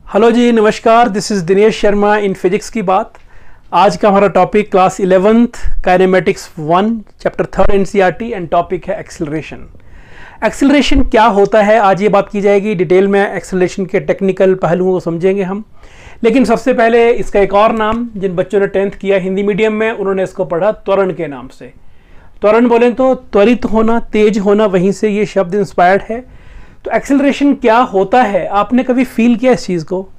Hello जी, नमस्कार। This is Dinesh Sharma in physics की बात। आज का हमारा topic class 11th kinematics 1 chapter 3 NCERT and topic है एक्सेलरेशन। एक्सेलरेशन क्या होता है, आज ये बात की जाएगी। डिटेल में एक्सेलरेशन के टेक्निकल पहलुओं को समझेंगे हम। लेकिन सबसे पहले इसका एक और नाम, जिन बच्चों ने 10th किया हिंदी मीडियम में, उन्होंने इसको पढ़ा त्वरण के नाम से। त्वरण बोलें तो त्वरित होना, तेज होना, वहीं से ये शब्द इंस्पायर्ड है। तो एक्सेलरेशन क्या होता है, आपने कभी फील किया इस चीज़ को?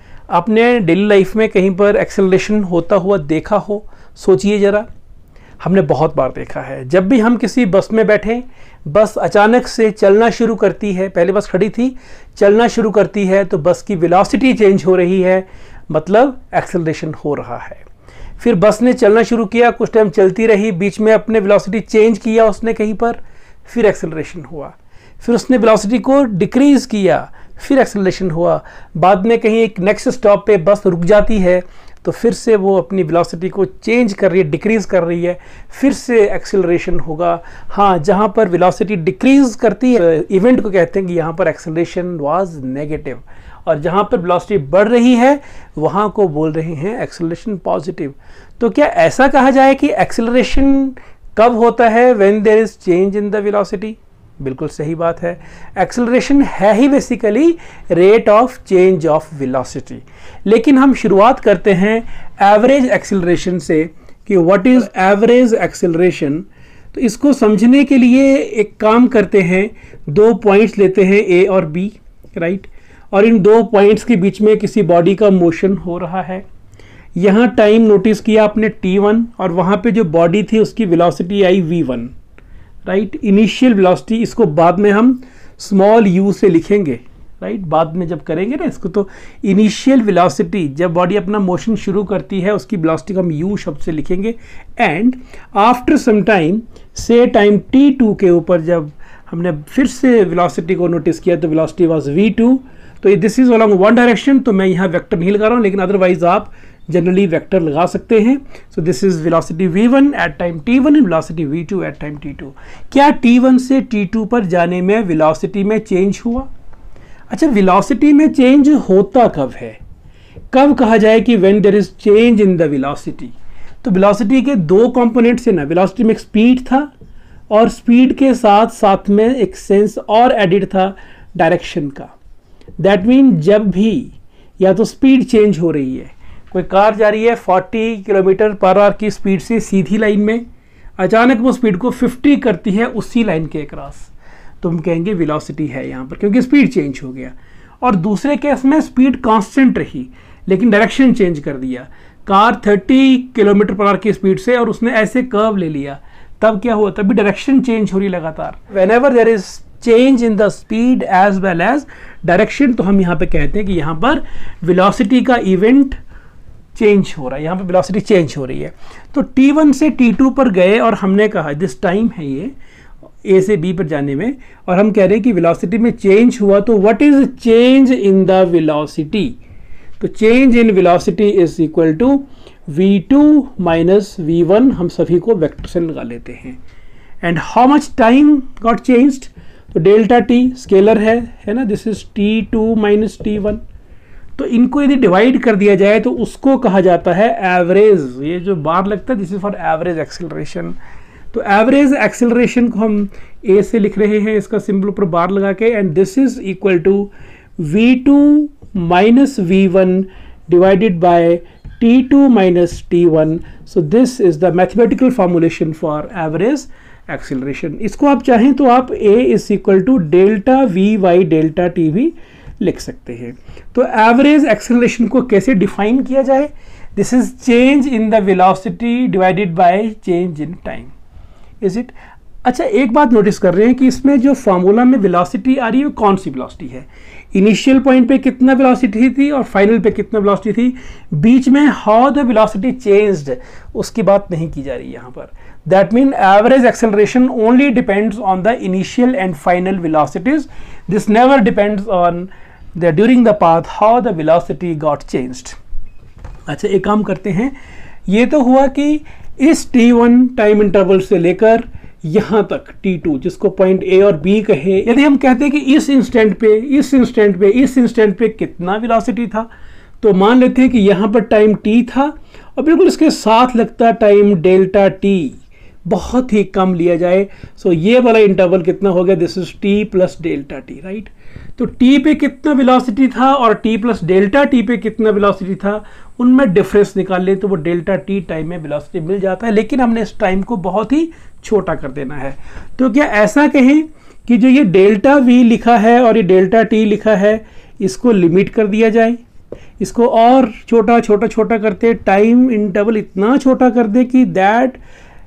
आपने डेली लाइफ में कहीं पर एक्सेलरेशन होता हुआ देखा हो? सोचिए ज़रा। हमने बहुत बार देखा है। जब भी हम किसी बस में बैठे, बस अचानक से चलना शुरू करती है, पहले बस खड़ी थी, चलना शुरू करती है तो बस की वेलोसिटी चेंज हो रही है, मतलब एक्सेलरेशन हो रहा है। फिर बस ने चलना शुरू किया, कुछ टाइम चलती रही, बीच में अपने वेलोसिटी चेंज किया उसने कहीं पर, फिर एक्सेलरेशन हुआ। फिर उसने वेलोसिटी को डिक्रीज़ किया, फिर एक्सेलरेशन हुआ। बाद में कहीं एक नेक्स्ट स्टॉप पे बस रुक जाती है तो फिर से वो अपनी वेलोसिटी को चेंज कर रही है, डिक्रीज़ कर रही है, फिर से एक्सेलरेशन होगा। हाँ, जहाँ पर वेलोसिटी डिक्रीज़ करती है इवेंट को कहते हैं कि यहाँ पर एक्सेलरेशन वाज नेगेटिव, और जहाँ पर वेलोसिटी बढ़ रही है वहाँ को बोल रहे हैं एक्सेलरेशन पॉजिटिव। तो क्या ऐसा कहा जाए कि एक्सेलरेशन कब होता है? When there is change in the velocity. बिल्कुल सही बात है। एक्सेलरेशन है ही basically rate of change of velocity. लेकिन हम शुरुआत करते हैं एवरेज एक्सेलरेशन से कि व्हाट इज एवरेज एक्सेलरेशन। तो इसको समझने के लिए एक काम करते हैं, दो पॉइंट्स लेते हैं ए और बी, राइट, और इन दो पॉइंट्स के बीच में किसी बॉडी का मोशन हो रहा है। यहाँ टाइम नोटिस किया आपने t1, और वहाँ पे जो बॉडी थी उसकी वेलोसिटी आई v1, राइट, इनिशियल वेलोसिटी। इसको बाद में हम स्मॉल u से लिखेंगे, राइट, बाद में जब करेंगे ना इसको। तो इनिशियल वेलोसिटी, जब बॉडी अपना मोशन शुरू करती है, उसकी वेलोसिटी को हम u शब्द से लिखेंगे। एंड आफ्टर सम टाइम, से टाइम t2 के ऊपर जब हमने फिर से वेलोसिटी को नोटिस किया तो वेलोसिटी वाज v2। तो this is along one direction, तो मैं यहाँ वेक्टर नहीं लगा रहा हूँ, लेकिन अदरवाइज आप जनरली वेक्टर लगा सकते हैं। So this is velocity v1 at time t1 and velocity v2 at time t2। क्या t1 से t2 पर जाने में वेलोसिटी में चेंज हुआ? अच्छा, वेलोसिटी में चेंज होता कब है? कब कहा जाए कि when there is change in the velocity? तो वेलोसिटी के दो कंपोनेंट्स है ना। वेलोसिटी में एक स्पीड था, और स्पीड के साथ साथ में एक सेंस और एडिड था डायरेक्शन का। दैट मीन जब भी या तो स्पीड चेंज हो रही है, कोई कार जा रही है 40 किलोमीटर पर आवर की स्पीड से सीधी लाइन में, अचानक वो स्पीड को 50 करती है उसी लाइन के क्रॉस, तो हम कहेंगे वेलोसिटी है यहाँ पर, क्योंकि स्पीड चेंज हो गया। और दूसरे केस में स्पीड कांस्टेंट रही लेकिन डायरेक्शन चेंज कर दिया। कार 30 किलोमीटर पर आवर की स्पीड से और उसने ऐसे कर्व ले लिया, तब क्या हुआ? तभी डायरेक्शन चेंज हो रही लगातार। Whenever there is change in the speed as well as direction, तो हम यहाँ पे कहते हैं कि यहाँ पर वेलोसिटी का इवेंट चेंज हो रहा है, यहाँ पे वेलोसिटी चेंज हो रही है। तो t1 से t2 पर गए और हमने कहा दिस टाइम है ये a से b पर जाने में, और हम कह रहे हैं कि वेलोसिटी में चेंज हुआ। तो what is change in the velocity? तो change in velocity is equal to v2 minus v1, हम सभी को वेक्टर से लगा लेते हैं। And how much time got changed? तो डेल्टा t स्केलर है ना, this is t2 minus t1। तो इनको यदि डिवाइड कर दिया जाए तो उसको कहा जाता है एवरेज। ये जो बार लगता है this is for average acceleration. तो एवरेज एक्सेलरेशन को हम ए से लिख रहे हैं, इसका सिंबल ऊपर बार लगा के, and this is equal to v2 minus v1 divided by t2 minus t1। So this is the mathematical formulation for average acceleration. इसको आप चाहें तो आप a is equal to delta we by delta t भी लिख सकते हैं। तो एवरेज एक्सेलरेशन को कैसे डिफाइन किया जाए? This is change in the velocity divided by change in time, is it? अच्छा, एक बात नोटिस कर रहे हैं कि इसमें जो फॉर्मूला में वेलोसिटी आ रही है वो कौन सी वेलोसिटी है? इनिशियल पॉइंट पे कितना वेलोसिटी थी और फाइनल पे कितना वेलोसिटी थी? बीच में हाउ द वेलोसिटी चेंज्ड, उसकी बात नहीं की जा रही यहाँ पर। That mean average acceleration only depends on the initial and final velocities. This never depends on during the path how the velocity got changed। अच्छा, एक काम करते हैं, ये तो हुआ कि इस t1 टाइम इंटरवल से लेकर यहाँ तक t2, जिसको पॉइंट A और B कहे, यदि हम कहते हैं कि इस इंस्टेंट पे कितना वेलोसिटी था, तो मान लेते हैं कि यहाँ पर टाइम t था और बिल्कुल इसके साथ लगता टाइम डेल्टा t बहुत ही कम लिया जाए। सो ये वाला इंटरवल कितना हो गया, this is t plus delta t, right. तो t पे कितना वेलोसिटी था और t प्लस डेल्टा t पे कितना वेलोसिटी था, उनमें डिफरेंस निकाल ले तो वो डेल्टा t टाइम में वेलोसिटी मिल जाता है, लेकिन हमने इस टाइम को बहुत ही छोटा कर देना है। तो क्या ऐसा कहें कि जो ये डेल्टा v लिखा है और ये डेल्टा t लिखा है, इसको लिमिट कर दिया जाए, इसको और छोटा करते, टाइम इंटरवल इतना छोटा कर दे कि that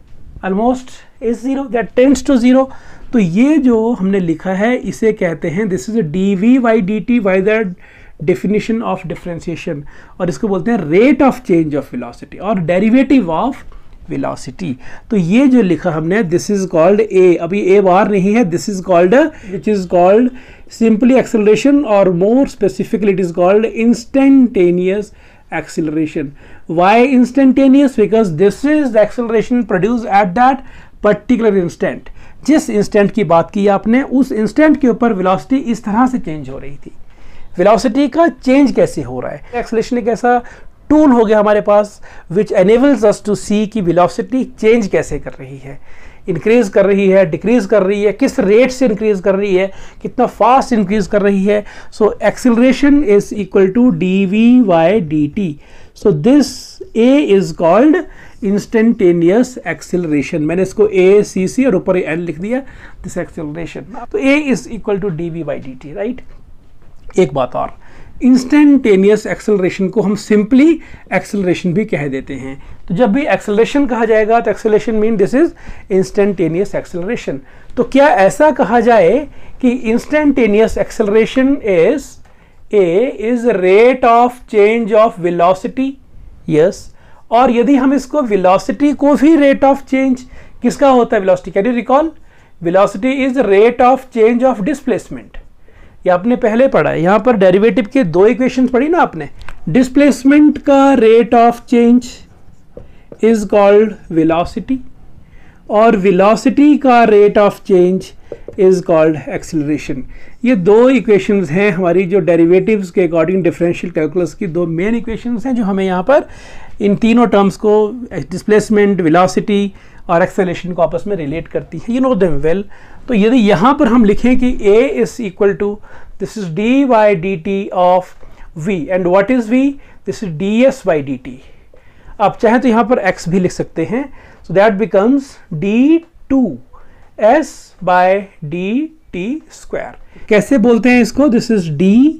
almost is zero, that tends to zero. तो ये जो हमने लिखा है इसे कहते हैं this is dv by dt by the definition of differentiation, और इसको बोलते हैं rate of change of velocity और डेरिवेटिव ऑफ वेलोसिटी। तो ये जो लिखा हमने दिस इज कॉल्ड a, अभी a बार नहीं है, this is called which is called simply acceleration, or more specifically it is called instantaneous acceleration. Why instantaneous? Because this is the acceleration produced at that particular instant. जिस instant की बात की आपने, उस instant के ऊपर velocity इस तरह से change हो रही थी। velocity का change कैसे हो रहा है, acceleration एक ऐसा टूल हो गया हमारे पास which enables us to see कि velocity change कैसे कर रही है, इंक्रीज कर रही है, डिक्रीज कर रही है, किस रेट से इंक्रीज कर रही है, कितना फास्ट इंक्रीज कर रही है। So acceleration is equal to dv by dt। So this a is called instantaneous acceleration. मैंने इसको a c c और ऊपर n लिख दिया, दिस एक्सेलरेशन। तो a is equal to dv by dt, right. एक बात और, इंस्टेंटेनियस एक्सेलरेशन को हम सिंपली एक्सेलरेशन भी कह देते हैं। तो जब भी एक्सेलरेशन कहा जाएगा तो acceleration mean this is instantaneous acceleration. तो क्या ऐसा कहा जाए कि instantaneous acceleration is rate of change of velocity? Yes. और यदि हम इसको वेलोसिटी को भी रेट ऑफ चेंज किसका होता है, velocity, can you recall? Velocity is rate of change of displacement. ये आपने पहले पढ़ा है, यहाँ पर डेरिवेटिव के दो इक्वेशन पढ़ी ना आपने। डिस्प्लेसमेंट का rate of change is called velocity और वेलोसिटी का rate of change is called acceleration. ये दो इक्वेशंस हैं हमारी जो डेरिवेटिव्स के अकॉर्डिंग डिफरेंशियल कैलकुलस की दो मेन इक्वेशंस हैं, जो हमें यहाँ पर इन तीनों टर्म्स को, डिस्प्लेसमेंट, वेलोसिटी और एक्सेलरेशन को आपस में रिलेट करती है। You know them well. तो यदि यहाँ पर हम लिखें कि a is equal to this is d by d t of v, and what is v? This is ds by d t. आप चाहें तो यहाँ पर x भी लिख सकते हैं, so that becomes d2s by d t square. कैसे बोलते हैं इसको? This is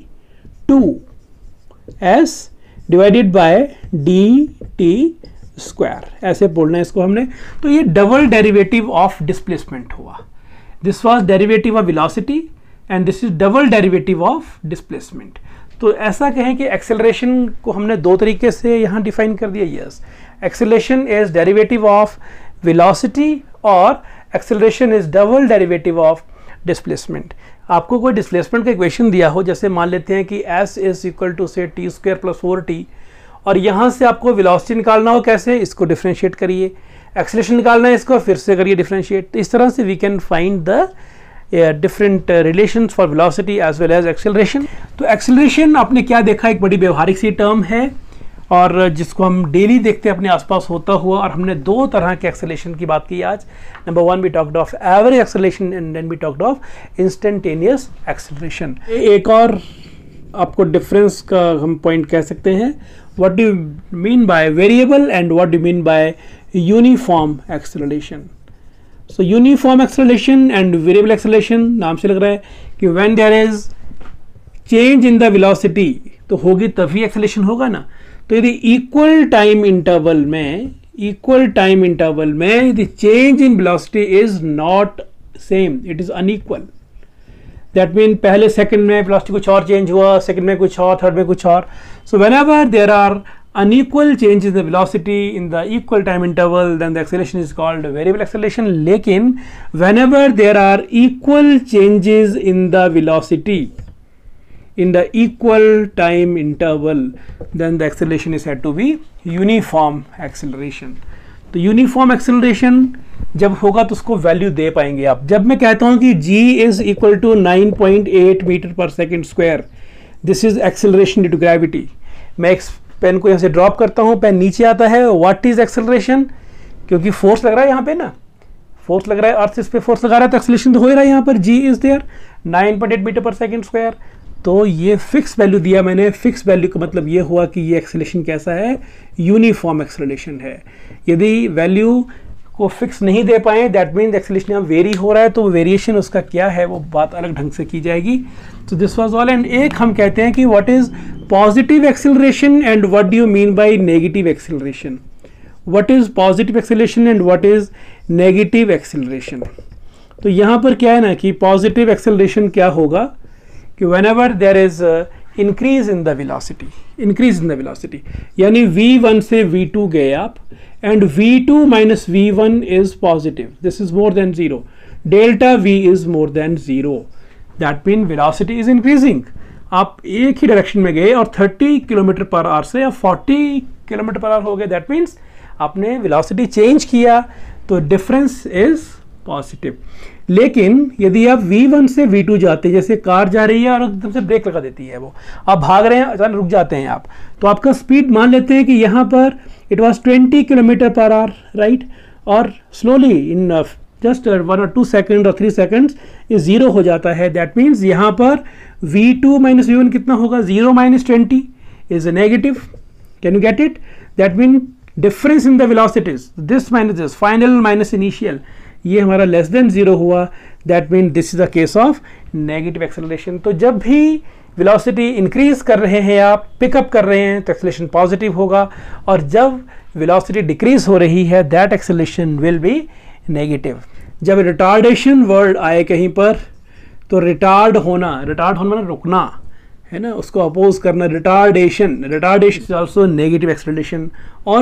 d2s divided by d t square, ऐसे बोलना है इसको हमने। तो ये डबल डेरिवेटिव ऑफ डिस्प्लेसमेंट हुआ। This was derivative of velocity and this is double derivative of displacement. तो ऐसा कहें कि एक्सेलरेशन को हमने दो तरीके से यहाँ डिफाइन कर दिया। Yes, acceleration is derivative of velocity और acceleration is double derivative of displacement. आपको कोई डिस्प्लेसमेंट का इक्वेशन दिया हो, जैसे मान लेते हैं कि s इज इक्वल टू से टी स्क्वायर प्लस 4t, और यहाँ से आपको वेलोसिटी निकालना हो, कैसे? इसको डिफरेंशिएट करिए, एक्सेलरेशन निकालना है, इसको फिर से करिए डिफरेंशिएट। तो इस तरह से we can find the different relations for velocity as well as acceleration. तो एक्सेलरेशन आपने क्या देखा, एक बड़ी व्यवहारिक सी टर्म है और जिसको हम डेली देखते हैं अपने आसपास होता हुआ। और हमने दो तरह के एक्सेलरेशन की बात की आज। Number one, we talked of average acceleration and then we talked of instantaneous acceleration. एक और आपको डिफरेंस का हम पॉइंट कह सकते हैं, what do you mean by variable and what do you mean by uniform acceleration? So uniform acceleration and variable acceleration, नाम से लग रहा है कि when there is change in the velocity तो होगी तभी acceleration होगा ना। तो यदि equal time interval में यदि change in velocity is not same, it is unequal, that mean पहले सेकंड में वेलोसिटी कुछ और चेंज हुआ, सेकंड में कुछ और, थर्ड में कुछ और। So whenever there are unequal changes in the velocity in the equal time interval, then the acceleration is called variable acceleration. लेकिन whenever there are equal changes in the velocity in the equal time interval, then the acceleration is said to be uniform acceleration. तो uniform acceleration जब होगा तो उसको value दे पाएंगे आप। जब मैं कहता हूं कि g is equal to 9.8 metre per second square, this is acceleration due to gravity. मैं एक पेन को यहाँ से ड्रॉप करता हूँ, पेन नीचे आता है, व्हाट इज एक्सेलरेशन, क्योंकि फोर्स लग रहा है यहाँ पे ना, फोर्स लग रहा है, अर्थ इस पे फोर्स लगा रहा है तो एक्सेलरेशन तो हो ही रहा है यहाँ पर, g is there 9.8 metre per second square. तो ये फिक्स वैल्यू दिया मैंने, फिक्स वैल्यू का मतलब ये हुआ कि ये एक्सेलरेशन कैसा है, यूनिफॉर्म एक्सेलरेशन है। यदि वैल्यू को फिक्स नहीं दे पाए, दैट मीन्स एक्सेलरेशन यहाँ वेरी हो रहा है, तो वेरिएशन उसका क्या है वो बात अलग ढंग से की जाएगी। तो दिस वाज ऑल। एंड एक हम कहते हैं कि what is positive acceleration and what do you mean by negative acceleration, what is positive acceleration and what is negative acceleration. तो यहाँ पर क्या है ना कि पॉजिटिव एक्सेलरेशन क्या होगा कि whenever there is increase in the velocity, यानी v1 से v2 गए आप and v2 minus v1 is positive, this is more than 0, delta v is more than 0, that means velocity is increasing। आप एक ही direction में गए और 30 किलोमीटर पर आवर से या 40 किलोमीटर पर आवर हो गए, दैट मीन्स आपने वेलोसिटी चेंज किया, तो डिफरेंस इज पॉजिटिव। लेकिन यदि आप v1 से v2 जाते हैं, जैसे कार जा रही है और एकदम से ब्रेक लगा देती है, वो आप भाग रहे हैं, अचानक रुक जाते हैं आप, तो आपका स्पीड मान लेते हैं कि यहाँ पर it was 20 kilometre per hour, right, और स्लोली इन जस्ट 1 और 2 सेकंड और 3 सेकंड्स ये 0 हो जाता है। दैट मीन्स यहाँ पर v2 माइनस v1 कितना होगा, 0 minus 20 is a negative. Can you get it? That mean difference in the velocities, this minus this, final minus initial, ये हमारा लेस देन 0 हुआ, that mean this is the case of negative acceleration. तो जब भी velocity increase कर रहे हैं आप, पिकअप कर रहे हैं, तो एक्सेलरेशन पॉजिटिव होगा, और जब वेलोसिटी डिक्रीज हो रही है that acceleration will be negative. जब रिटार्डेशन वर्ड आए कहीं पर, तो रिटार्ड होना मतलब रुकना है ना, उसको अपोज करना, retardation is also negative acceleration. और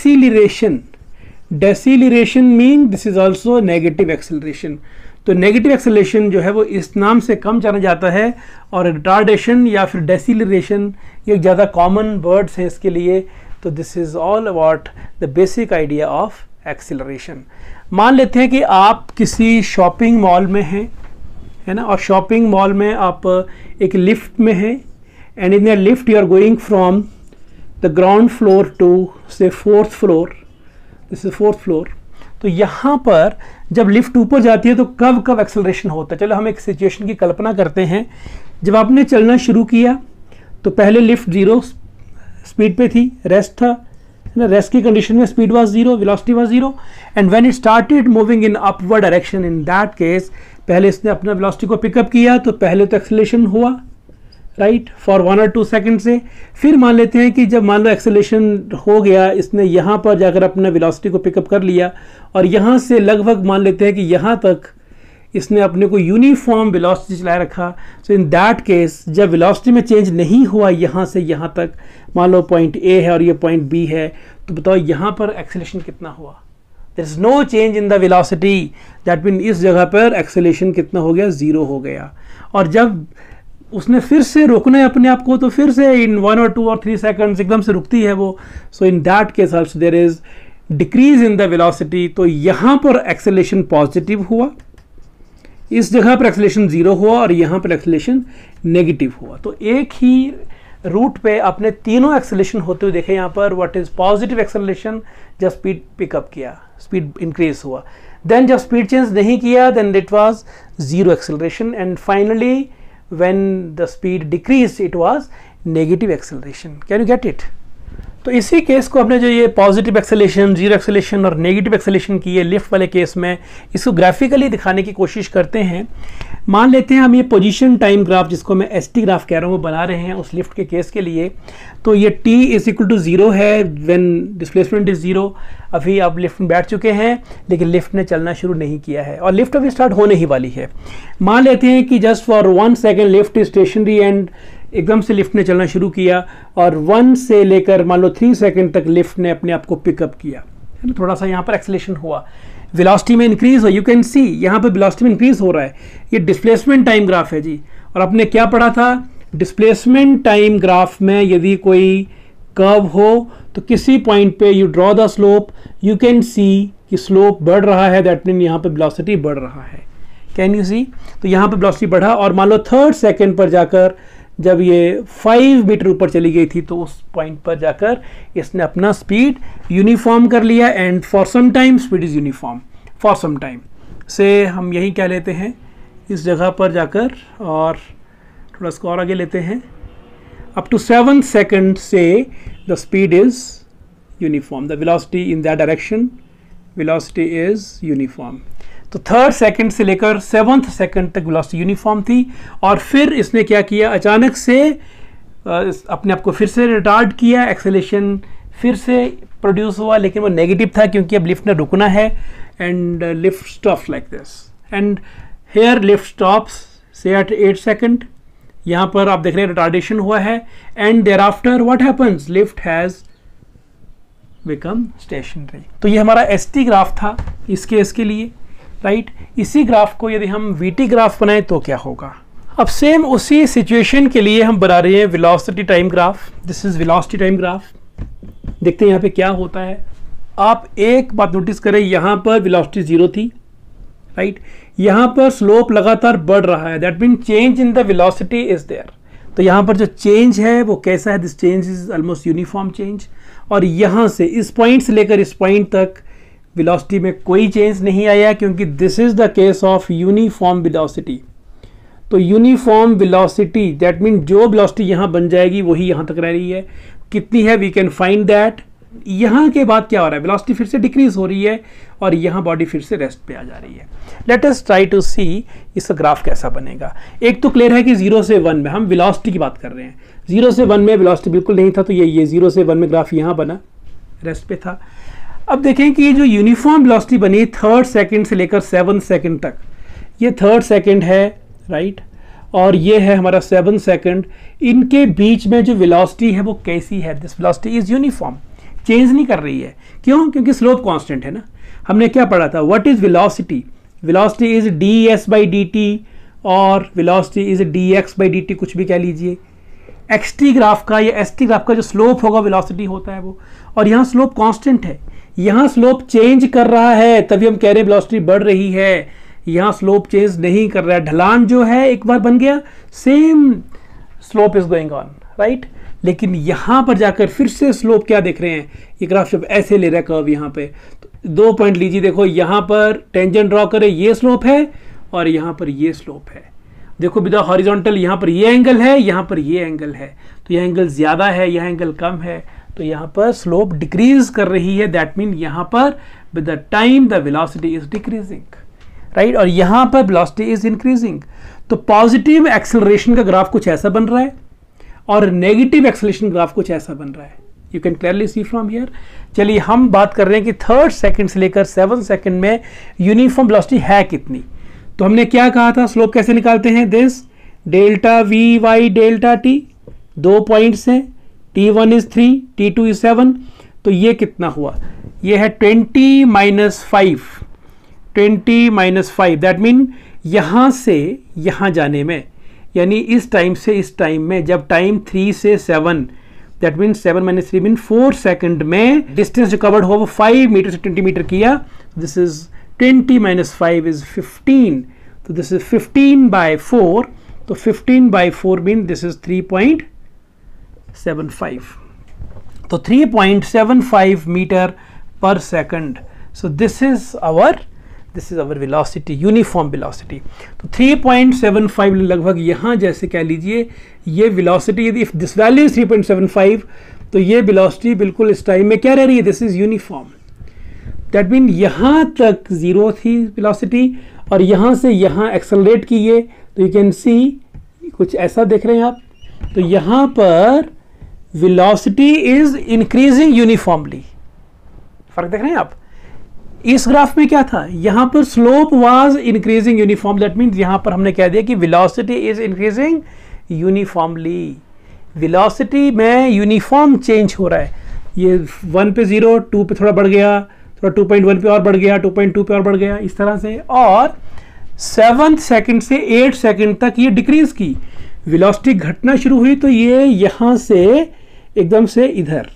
deceleration mean this is also negative acceleration. तो नेगेटिव एक्सेलरेशन जो है वो इस नाम से कम जाना जाता है, और रिटार्डेशन या फिर डेसिलरेशन ये ज़्यादा कॉमन वर्ड्स हैं इसके लिए। तो this is all about the basic idea of acceleration. मान लेते हैं कि आप किसी शॉपिंग मॉल में हैं, है ना, और शॉपिंग मॉल में आप एक लिफ्ट में हैं, and in the lift you are going from the ground floor to से 4th floor, this is 4th floor. तो यहाँ पर जब लिफ्ट ऊपर जाती है तो कब एक्सेलरेशन होता है। चलो हम एक सिचुएशन की कल्पना करते हैं, जब आपने चलना शुरू किया तो पहले लिफ्ट 0 स्पीड पे थी, रेस्ट था, है ना, रेस्ट की कंडीशन में speed was 0, velocity was 0, and when it started moving in upward direction, in that case पहले इसने अपना वेलोसिटी को पिकअप किया, तो पहले तो एक्सेलरेशन हुआ, राइट, फॉर 1 और 2 सेकंड से। फिर मान लेते हैं कि जब मान लो एक्सेलरेशन हो गया, इसने यहाँ पर जाकर अपना वेलोसिटी को पिकअप कर लिया, और यहाँ से लगभग मान लेते हैं कि यहाँ तक इसने अपने को यूनिफॉर्म वेलोसिटी चलाए रखा। सो इन दैट केस जब वेलोसिटी में चेंज नहीं हुआ यहाँ से यहाँ तक, मान लो पॉइंट ए है और ये पॉइंट बी है, तो बताओ यहाँ पर एक्सेलरेशन कितना हुआ? There is no change in the velocity, that mean इस जगह पर एक्सेलरेशन कितना हो गया, 0 हो गया। और जब उसने फिर से रोकना है अपने आप को, तो फिर से इन 1 और 2 और 3 सेकंड्स एकदम से रुकती है वो। So in that case also there is decrease in the velocity. तो यहाँ पर एक्सेलरेशन पॉजिटिव हुआ, इस जगह पर एक्सेलरेशन 0 हुआ, और यहाँ पर एक्सेलरेशन नेगेटिव हुआ। तो एक ही रूट पे आपने तीनों एक्सेलरेशन होते हुए देखे। यहाँ पर व्हाट इज पॉजिटिव एक्सेलरेशन, जब स्पीड पिकअप किया, स्पीड इंक्रीज हुआ, देन जब स्पीड चेंज नहीं किया then it was 0 acceleration, and finally when the speed decreased it was negative acceleration. Can you get it? तो इसी केस को हमने जो ये पॉजिटिव एक्सेलरेशन, 0 एक्सेलरेशन और नेगेटिव एक्सेलरेशन की है लिफ्ट वाले केस में, इसको ग्राफिकली दिखाने की कोशिश करते हैं। मान लेते हैं हम ये पोजीशन टाइम ग्राफ, जिसको मैं ST ग्राफ कह रहा हूँ, वो बना रहे हैं उस लिफ्ट के केस के लिए। तो ये t इज इक्वल टू 0 है व्हेन डिस्प्लेसमेंट इज 0। अभी आप लिफ्ट में बैठ चुके हैं, लेकिन लिफ्ट ने चलना शुरू नहीं किया है, और लिफ्ट अभी स्टार्ट होने ही वाली है। मान लेते हैं कि just for 1 second lift is stationary, and एकदम से लिफ्ट ने चलना शुरू किया, और 1 से लेकर मान लो 3 सेकंड तक लिफ्ट ने अपने आप को पिकअप किया, है ना। थोड़ा सा यहाँ पर एक्सेलरेशन हुआ, वेलोसिटी में इंक्रीज हो, यू कैन सी यहाँ पर वेलोसिटी में इंक्रीज हो रहा है। ये डिस्प्लेसमेंट टाइम ग्राफ है जी। और आपने क्या पढ़ा था, डिस्प्लेसमेंट टाइम ग्राफ में यदि कोई कर्व हो तो किसी पॉइंट पे you draw the slope, you can see कि स्लोप बढ़ रहा है, दैट मीन यहाँ पे वेलोसिटी बढ़ रहा है। Can you see? तो यहाँ पे वेलोसिटी बढ़ा और मान लो 3rd सेकंड पर जाकर जब ये 5 मीटर ऊपर चली गई थी तो उस पॉइंट पर जाकर इसने अपना स्पीड यूनिफॉर्म कर लिया, and for some time speed is uniform for some time से हम यही क्या लेते हैं इस जगह पर जाकर, और थोड़ा सा और आगे लेते हैं, up to 7 seconds से the speed is uniform, the velocity in that direction, velocity is uniform। तो 3rd सेकंड से लेकर 7th सेकंड तक वेलोसिटी यूनिफॉर्म थी, और फिर इसने क्या किया, अचानक से अपने आप को फिर से रिटार्ड किया, एक्सेलेरेशन फिर से प्रोड्यूस हुआ, लेकिन वो नेगेटिव था क्योंकि अब लिफ्ट ने रुकना है, and lift stops like this, and here lift stops से एट 8 सेकंड। यहाँ पर आप देख रहे हैं रिटार्डेशन हुआ है, and there after what happens, lift has become stationary. तो ये हमारा ST ग्राफ था इस केस के लिए, राइट। इसी ग्राफ को यदि हम VT ग्राफ बनाएं तो क्या होगा। अब सेम उसी सिचुएशन के लिए हम बना रहे हैं velocity time graph. This is velocity time graph. देखते हैं यहाँ पे क्या होता है। आप एक बात नोटिस करें, यहाँ पर वेलोसिटी 0 थी, राइट। यहाँ पर स्लोप लगातार बढ़ रहा है, that mean change in the velocity is there. तो यहाँ पर जो चेंज है वो कैसा है, this change is almost uniform change. और यहाँ से इस पॉइंट से लेकर इस पॉइंट तक वेलोसिटी में कोई चेंज नहीं आया, क्योंकि this is the case of uniform velocity. तो यूनिफॉर्म वेलोसिटी दैट मीन जो वेलोसिटी यहाँ बन जाएगी वही यहाँ तक रह रही है। कितनी है, वी कैन फाइंड दैट। यहाँ के बाद क्या हो रहा है, वेलोसिटी फिर से डिक्रीज हो रही है और यहाँ बॉडी फिर से रेस्ट पे आ जा रही है। Let us try to see इसका ग्राफ कैसा बनेगा। एक तो क्लियर है कि 0 से 1 में हम वेलोसिटी की बात कर रहे हैं। 0 से 1 में वेलोसिटी बिल्कुल नहीं था, तो ये 0 से 1 में ग्राफ यहाँ बना, रेस्ट पे था। अब देखें कि ये जो यूनिफॉर्म वेलोसिटी बनी 3rd सेकंड से लेकर 7th सेकंड तक, ये 3rd सेकंड है, राइट, और ये है हमारा 7th सेकंड। इनके बीच में जो वेलोसिटी है वो कैसी है, this velocity is uniform, change नहीं कर रही है। क्यों? क्योंकि स्लोप कांस्टेंट है ना। हमने क्या पढ़ा था, what is velocity, velocity is ds/dt और वेलोसिटी इज dx/dt, कुछ भी कह लीजिए। xt ग्राफ का या st ग्राफ का जो स्लोप होगा वेलोसिटी होता है वो, और यहाँ स्लोप कांस्टेंट है। यहाँ स्लोप चेंज कर रहा है, तभी हम कह रहे हैं वेलोसिटी बढ़ रही है। यहाँ स्लोप चेंज नहीं कर रहा है, ढलान जो है एक बार बन गया, same slope is going on, right. लेकिन यहाँ पर जाकर फिर से स्लोप क्या देख रहे हैं, ये ग्राफ जब ऐसे ले रहा है कर्व, यहाँ पे तो 2 पॉइंट लीजिए, देखो यहाँ पर टेंजेंट ड्रॉ करें, ये स्लोप है और यहाँ पर ये स्लोप है। देखो विद हॉरिजॉन्टल, यहाँ पर ये एंगल है, यहाँ पर ये एंगल है, तो यह एंगल ज़्यादा है, यह एंगल कम है, तो यहाँ पर स्लोप डिक्रीज कर रही है। दैट मीन यहाँ पर with the time the velocity is decreasing, right, और यहाँ पर वेलोसिटी इज इंक्रीजिंग। तो पॉजिटिव एक्सेलरेशन का ग्राफ कुछ ऐसा बन रहा है और नेगेटिव एक्सेलरेशन ग्राफ कुछ ऐसा बन रहा है। You can clearly see from here. चलिए हम बात कर रहे हैं कि 3rd सेकंड से लेकर 7th सेकंड में यूनिफॉर्म वेलोसिटी है कितनी। तो हमने क्या कहा था, स्लोप कैसे निकालते हैं, this delta we by delta T, 2 points हैं, T1 इज 3, T2 इज 7, तो ये कितना हुआ, ये है 20 - 5, 20 - 5, दैट मीन यहाँ से यहाँ जाने में, यानी इस टाइम से इस टाइम में, जब टाइम 3 से 7, दैट मीन 7 - 3 मीन 4 सेकंड में डिस्टेंस जो कवर्ड हुआ वो 5 मीटर से 20 मीटर किया। दिस इज 20 - 5 इज 15, तो दिस इज 15/4, तो 15/4 मीन दिस इज 3.75, तो 3.75 metre per second. So this is our velocity, uniform velocity. तो 3.75 लगभग यहाँ जैसे कह लीजिए ये वेलोसिटी, यदि इफ दिस वैल्यू इज 3.75 तो ये वेलोसिटी बिल्कुल इस टाइम में क्या रह रही है, this is uniform. That mean यहाँ तक 0 थी वेलोसिटी और यहाँ से यहाँ एक्सेलरेट कीजिए तो यू कैन सी कुछ ऐसा देख रहे हैं आप। तो यहाँ पर वेलोसिटी इज इंक्रीजिंग यूनिफॉर्मली, फर्क देख रहे हैं आप। इस ग्राफ में क्या था, यहाँ पर slope was increasing uniform, that means यहाँ पर हमने कह दिया कि velocity is increasing uniformly. Velocity में यूनिफॉर्म चेंज हो रहा है, ये 1 पे 0, 2 पे थोड़ा बढ़ गया, थोड़ा 2.1 पे और बढ़ गया, 2.2 पे और बढ़ गया, इस तरह से। और 7th सेकंड से 8 सेकंड तक ये डिक्रीज की, वेलोसिटी घटना शुरू हुई तो ये यहाँ से एकदम से इधर।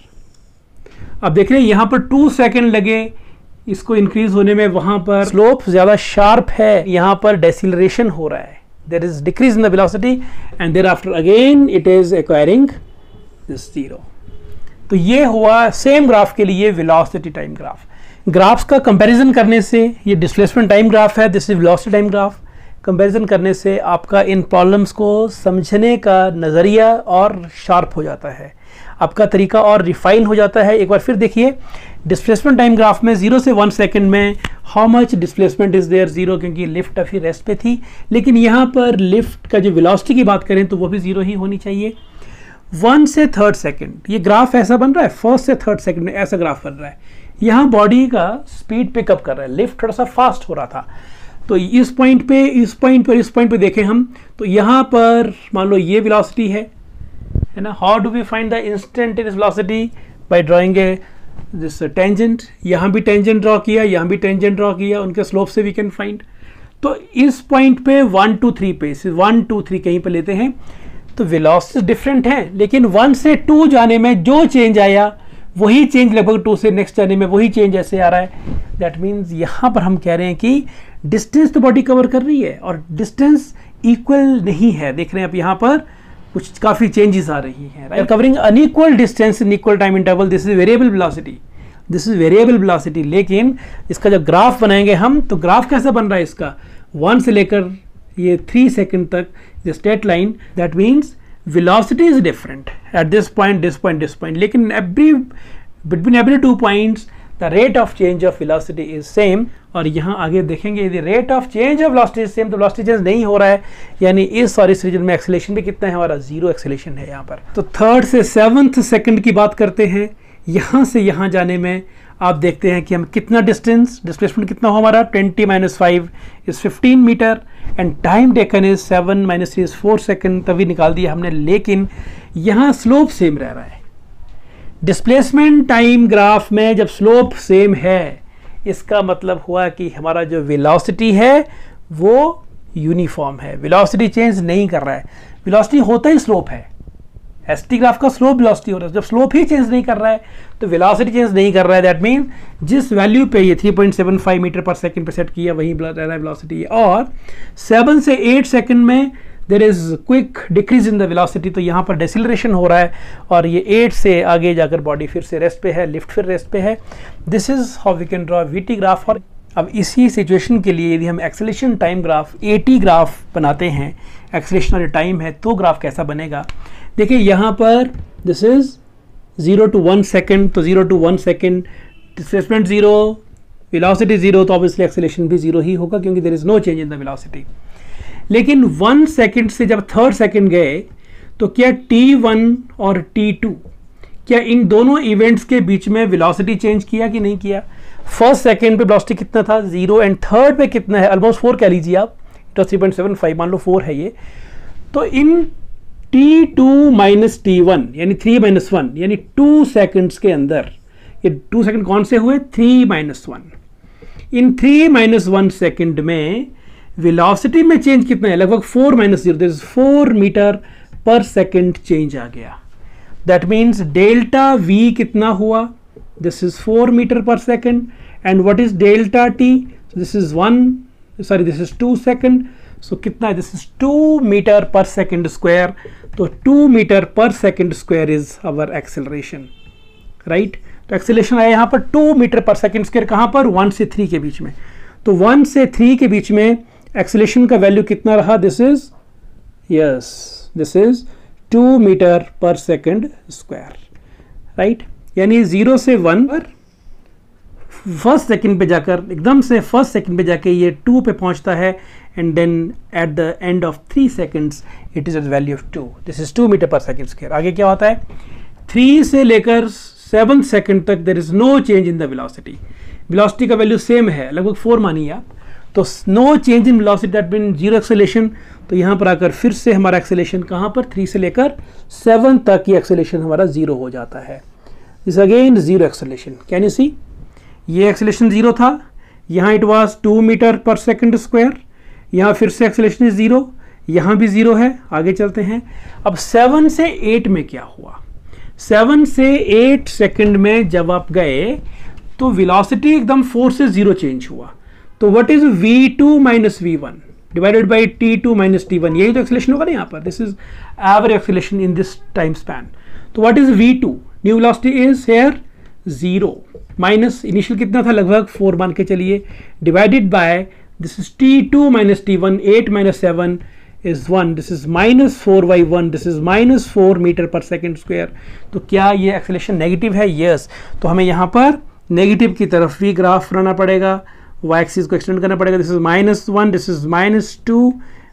अब देख रहे हैं यहाँ पर 2 सेकंड लगे इसको इंक्रीज होने में, वहाँ पर स्लोप ज़्यादा शार्प है, यहाँ पर डेसिलरेशन हो रहा है, there is decrease in the velocity and there after again it is acquiring this 0। तो ये हुआ सेम ग्राफ के लिए वेलोसिटी टाइम ग्राफ। ग्राफ्स का कंपैरिजन करने से, ये डिस्प्लेसमेंट टाइम ग्राफ है, this is velocity time graph, comparison करने से आपका इन प्रॉब्लम्स को समझने का नज़रिया और शार्प हो जाता है, आपका तरीका और रिफाइन हो जाता है। एक बार फिर देखिए, डिस्प्लेसमेंट टाइम ग्राफ में 0 से 1 सेकंड में how much displacement is there, 0, क्योंकि लिफ्ट अभी रेस्ट पे थी। लेकिन यहाँ पर लिफ्ट का जो वेलोसिटी की बात करें तो वो भी 0 ही होनी चाहिए। 1 से 3rd सेकंड ये ग्राफ ऐसा बन रहा है, 1st से 3rd सेकंड में ऐसा ग्राफ बन रहा है। यहाँ बॉडी का स्पीड पिकअप कर रहा है, लिफ्ट थोड़ा सा फास्ट हो रहा था। तो इस पॉइंट पे, इस पॉइंट पर, इस पॉइंट पे देखें हम, तो यहाँ पर मान लो ये वेलोसिटी है ना। How do we find the instantaneous velocity? By drawing a this tangent. यहाँ भी टेंजेंट ड्रॉ किया, यहाँ भी टेंजेंट ड्रॉ किया, उनके स्लोप से वी कैन फाइंड। तो इस पॉइंट पे 1 2 3 पे, 1 2 3 कहीं पे लेते हैं तो वेलोसिटी डिफरेंट है, लेकिन 1 से 2 जाने में जो चेंज आया वही चेंज लगभग 2 से नेक्स्ट जाने में वही चेंज ऐसे आ रहा है। दैट मीन्स यहाँ पर हम कह रहे हैं कि डिस्टेंस तो बॉडी कवर कर रही है और डिस्टेंस इक्वल नहीं है। देख रहे हैं आप यहाँ पर कुछ काफ़ी चेंजेस आ रही हैं, covering unequal distance in equal time interval, this is variable velocity, this is variable velocity. लेकिन इसका जब ग्राफ बनाएंगे हम तो ग्राफ कैसा बन रहा है इसका, 1 से लेकर ये 3 सेकंड तक the straight line, that means velocity is different at this point, this point, this point, लेकिन between every 2 points the rate of change of velocity is same। और यहाँ आगे देखेंगे यदि rate of change of velocity is same तो velocity change नहीं हो रहा है, यानी इस और इस रीजन में एक्सेलेरेशन भी कितना है हमारा, 0 एक्सेलेरेशन है यहाँ पर। तो 3rd से 7th सेकंड की बात करते हैं, यहाँ से यहाँ जाने में आप देखते हैं कि हम कितना डिस्टेंस, डिस्प्लेसमेंट कितना हो हमारा, 20 - 5 is 15 metre and time taken is 7 - 3 is 4 second, तभी निकाल दिया हमने। लेकिन यहाँ स्लोप सेम रह रहा है। डिस्प्लेसमेंट टाइम ग्राफ में जब स्लोप सेम है इसका मतलब हुआ कि हमारा जो वेलोसिटी है वो यूनिफॉर्म है, वेलोसिटी चेंज नहीं कर रहा है। वेलोसिटी होता ही स्लोप है, एसटी ग्राफ का स्लोप वेलोसिटी हो रहा है, जब स्लोप ही चेंज नहीं कर रहा है तो वेलोसिटी चेंज नहीं कर रहा है। दैट मीन जिस वैल्यू पे ये 3.75 मीटर पर सेकंड पे सेट किया वही रह रहा है वेलोसिटी। और 7 से 8 सेकंड में there is quick decrease in the velocity, तो यहाँ पर डेसिलरेशन हो रहा है और ये 8 से आगे जाकर बॉडी फिर से रेस्ट पे है, लिफ्ट फिर रेस्ट पे है। This is how we can draw VT graph. और अब इसी सिचुएशन के लिए यदि हम acceleration time graph AT graph बनाते हैं, एक्सेलेरेशन और टाइम है, तो ग्राफ कैसा बनेगा देखिए। यहाँ पर दिस इज 0 to 1 सेकेंड, तो 0 to 1 सेकेंड डिस्प्लेसमेंट 0, वेलोसिटी 0, तो ऑब्वियसली एक्सेलेरेशन भी 0 ही होगा क्योंकि there is no change in the velocity. लेकिन 1 सेकेंड से जब 3rd सेकेंड गए तो क्या T1 और T2, क्या इन दोनों इवेंट्स के बीच में वेलोसिटी चेंज किया कि नहीं किया? 1st सेकेंड पे वेलोसिटी कितना था 0 एंड 3rd पे कितना है, ऑलमोस्ट 4 कह लीजिए आप, तो 3.75 मान लो 4 है ये। तो इन T2 - T1 यानी 3 - 1 यानी 2 सेकेंड्स के अंदर, ये 2 सेकेंड कौन से हुए, 3 - 1। इन 3 - 1 सेकेंड में वेलोसिटी में चेंज कितना है, लगभग 4 - 0, this is 4 metre per second change आ गया। दैट मीन्स डेल्टा V कितना हुआ, this is 4 metre per second and what is delta T, this is 2 second, so कितना है, this is 2 metre per second square. तो 2 metre per second square is our acceleration, right. तो acceleration आया यहाँ पर 2 metre per second square, कहाँ पर, 1 से 3 के बीच में। तो 1 से 3 के बीच में एक्सेलरेशन का वैल्यू कितना रहा, this is 2 metre per second square, right. यानी 0 से 1 पर 1st सेकेंड पे जाकर, एकदम से 1st सेकेंड पे जाके ये 2 पे पहुंचता है and then at the end of 3 seconds it is a value of 2, this is 2 metre per second square. आगे क्या होता है, 3 से लेकर 7 सेकेंड तक there is no change in the velocity, velocity का वैल्यू सेम है, लगभग 4 मानिए आप, तो no change in velocity, that mean 0 acceleration. तो यहाँ पर आकर फिर से हमारा एक्सेलेरेशन कहाँ पर, 3 से लेकर 7 तक ये एक्सेलेरेशन हमारा 0 हो जाता है। This again 0 acceleration, can you see, ये एक्सेलेरेशन 0 था, यहाँ it was 2 metre per second square, यहाँ फिर से एक्सेलेरेशन इज 0, यहाँ भी 0 है। आगे चलते हैं, अब 7 से 8 में क्या हुआ, 7 से 8 सेकंड में जब आप गए तो वेलोसिटी एकदम 4 से 0 चेंज हुआ। तो what is v2 minus v1 divided by t2 minus t1, यही तो एक्सेलरेशन होगा ना यहाँ पर। This is average acceleration in this time span. तो what is v2, new velocity is here 0 minus initial कितना था, लगभग 4 मान के चलिए, divided by this is t2 minus t1, 8 minus 7 is 1, this is minus 4 by 1, this is minus 4 metre per second square. तो क्या ये एक्सेलरेशन नेगेटिव है? यस। तो हमें यहाँ पर नेगेटिव की तरफ भी ग्राफ बनाना पड़ेगा, वाई एक्सिस को एक्सटेंड करना पड़ेगा। This is -1, this is -2,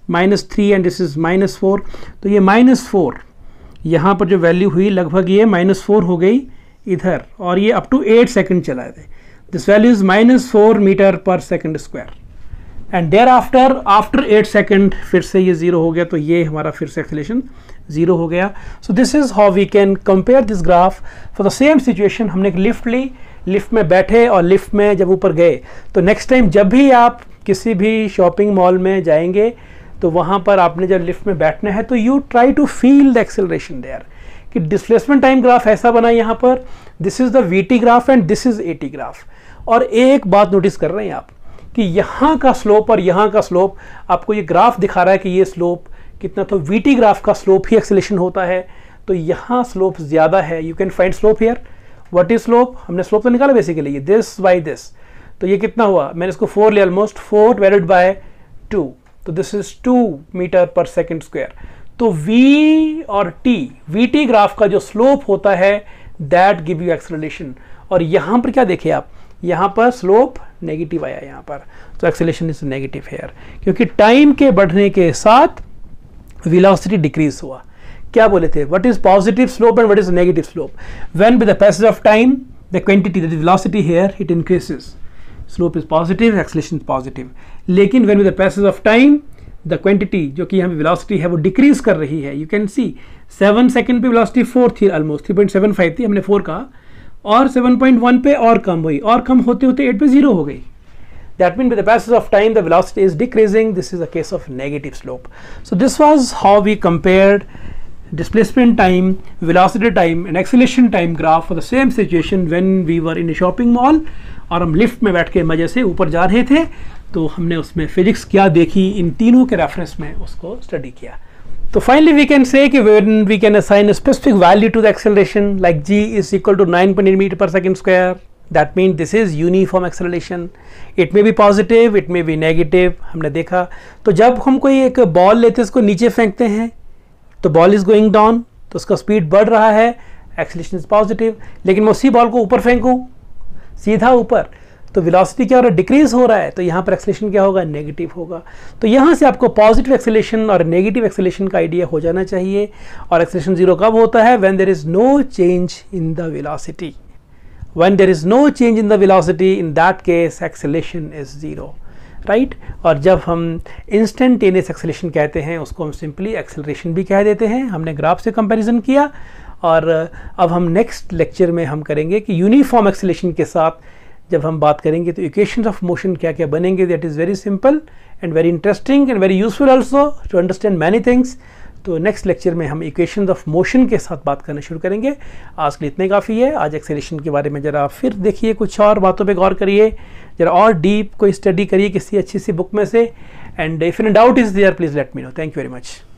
-3 and this is -4। तो ये -4 यहाँ पर जो वैल्यू हुई लगभग ये -4 हो गई इधर, और ये अप टू 8 सेकेंड चला है। This value is -4 metre per second square and there after 8 second फिर से ये 0 हो गया। तो ये हमारा फिर से एक्सेलरेशन 0 हो गया। So this is how we can compare this graph for the same situation. हमने एक लिफ्ट ली, लिफ्ट में बैठे और लिफ्ट में जब ऊपर गए, तो नेक्स्ट टाइम जब भी आप किसी भी शॉपिंग मॉल में जाएंगे तो वहाँ पर आपने जब लिफ्ट में बैठना है तो you try to feel the acceleration there. कि डिस्प्लेसमेंट टाइम ग्राफ ऐसा बना यहाँ पर, this is the VT graph and this is AT graph. और एक बात नोटिस कर रहे हैं आप कि यहाँ का स्लोप और यहाँ का स्लोप, आपको ये ग्राफ दिखा रहा है कि ये स्लोप कितना, तो वीटी ग्राफ का स्लोप ही एक्सेलरेशन होता है। तो यहाँ स्लोप ज़्यादा है। You can find slope here. What is slope? हमने स्लोप तो निकाला बेसिकली, ये दिस बाई दिस। तो ये कितना हुआ, मैंने इसको 4 लिया, ऑलमोस्ट 4 डिवाइडेड बाय 2, तो this is 2 metre per second square. तो v और t, वीटी ग्राफ का जो स्लोप होता है दैट गिव यू एक्सेलरेशन। और यहाँ पर क्या देखे आप, यहाँ पर स्लोप नेगेटिव आया यहाँ पर, तो एक्सेलरेशन इज नेगेटिव हेयर, क्योंकि टाइम के बढ़ने के साथ वेलोसिटी डिक्रीज हुआ। क्या बोले थे, what is positive slope and what is negative slope? When with the passage of time the quantity that is velocity here it increases, slope is positive, acceleration positive. लेकिन when with the passage of time the quantity जो कि यहाँ पे velocity है वो decrease कर रही है। यू कैन सी 7 सेकंड पे वेलोसिटी 4 थी, ऑलमोस्ट 3.75 थी, हमने 4 कहा, और 7.1 पे और कम हुई, और कम होते होते 8 पे 0 हो गई। That means with the passage of time the velocity is decreasing. This is a case of negative slope. So this was how we compared displacement time, velocity time and acceleration time graph for the same situation when we were in a shopping mall और हम lift में बैठ के मजे से ऊपर जा रहे थे। तो हमने उसमें फिजिक्स क्या देखी, इन तीनों के रेफरेंस में उसको स्टडी किया। So finally we can say कि when we can assign a specific value to the acceleration like g is equal to 9.8 meter per second square, that means this is uniform acceleration. It may be positive, it may be negative. हमने देखा। तो जब हम कोई एक ball लेते हैं उसको नीचे फेंकते हैं तो बॉल इज गोइंग डाउन, तो उसका स्पीड बढ़ रहा है, एक्सेलरेशन इज पॉजिटिव। लेकिन मैं उसी बॉल को ऊपर फेंकूँ सीधा ऊपर तो वेलोसिटी क्या हो रहा है, डिक्रीज हो रहा है, तो यहाँ पर एक्सेलरेशन क्या होगा, नेगेटिव होगा। तो यहाँ से आपको पॉजिटिव एक्सेलरेशन और नेगेटिव एक्सेलरेशन का आइडिया हो जाना चाहिए। और एक्सेलरेशन 0 कब होता है, when there is no change in the velocity. When there is no change in the velocity, in that case acceleration is 0, right? और जब हम instantaneous acceleration कहते हैं उसको हम simply acceleration भी कह देते हैं। हमने ग्राफ से कंपैरिजन किया और अब हम नेक्स्ट लेक्चर में हम करेंगे कि यूनिफॉर्म एक्सेलरेशन के साथ जब हम बात करेंगे तो इक्वेशंस ऑफ मोशन क्या क्या बनेंगे। That is very simple and very interesting and very useful also to understand many things. तो नेक्स्ट लेक्चर में हम इक्वेशंस ऑफ मोशन के साथ बात करना शुरू करेंगे। आज के लिए इतने काफ़ी है। आज एक्सेलरेशन के बारे में ज़रा फिर देखिए, कुछ और बातों पे गौर करिए, ज़रा और डीप कोई स्टडी करिए किसी अच्छी सी बुक में से। And if any doubt is there please let me know. Thank you very much.